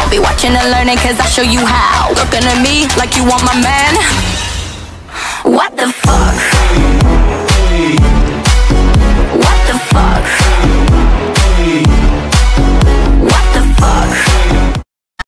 Be watching and learning, cause I show you how. Looking at me like you want my man. What the fuck?